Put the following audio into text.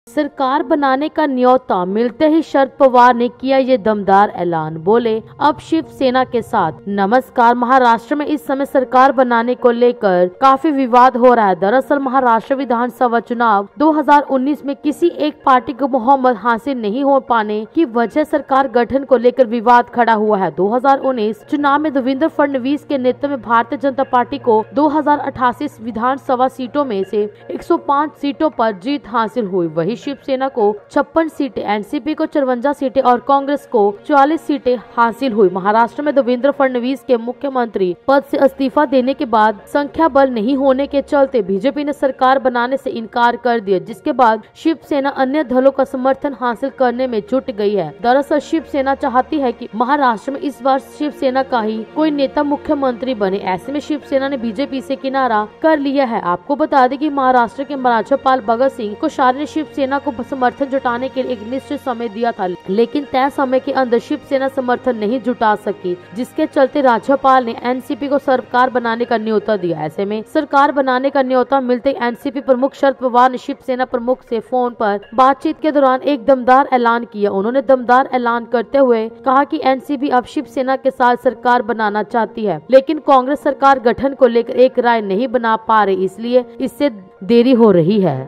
सरकार बनाने का न्योता मिलते ही शरद पवार ने किया ये दमदार ऐलान। बोले, अब शिवसेना के साथ। नमस्कार। महाराष्ट्र में इस समय सरकार बनाने को लेकर काफी विवाद हो रहा है। दरअसल महाराष्ट्र विधानसभा चुनाव 2019 में किसी एक पार्टी को बहुमत हासिल नहीं हो पाने की वजह सरकार गठन को लेकर विवाद खड़ा हुआ है। 2019 चुनाव में देवेंद्र फडणवीस के नेतृत्व में भारतीय जनता पार्टी को 2088 विधानसभा सीटों में से 105 सीटों पर जीत हासिल हुई। वही शिवसेना को 56 सीटें, एनसीपी को 54 सीटें और कांग्रेस को 44 सीटें हासिल हुई। महाराष्ट्र में देवेंद्र फडणवीस के मुख्यमंत्री पद से इस्तीफा देने के बाद संख्या बल नहीं होने के चलते बीजेपी ने सरकार बनाने से इनकार कर दिया, जिसके बाद शिवसेना अन्य दलों का समर्थन हासिल करने में जुट गई है। दरअसल शिवसेना चाहती है कि महाराष्ट्र में इस बार शिवसेना का ही कोई नेता मुख्यमंत्री बने। ऐसे में शिवसेना ने बीजेपी से किनारा कर लिया है। आपको बता दें कि महाराष्ट्र के राज्यपाल भगत सिंह कोश्यारी ने शिवसेना को समर्थन जुटाने के लिए एक निश्चित समय दिया था, लेकिन तय समय के अंदर शिवसेना समर्थन नहीं जुटा सकी, जिसके चलते राज्यपाल ने एनसीपी को सरकार बनाने का न्योता दिया। ऐसे में सरकार बनाने का न्योता मिलते एनसीपी प्रमुख शरद पवार ने शिवसेना प्रमुख से फोन पर बातचीत के दौरान एक दमदार ऐलान किया। उन्होंने दमदार ऐलान करते हुए कहा कि एनसीपी अब शिवसेना के साथ सरकार बनाना चाहती है, लेकिन कांग्रेस सरकार गठन को लेकर एक राय नहीं बना पा रही, इसलिए इससे देरी हो रही है।